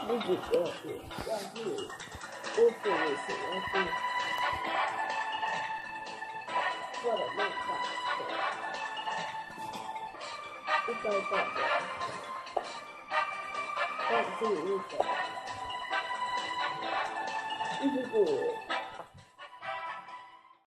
不止要是多做一些，要是做的那个，一周做的，但是有一种，一直做。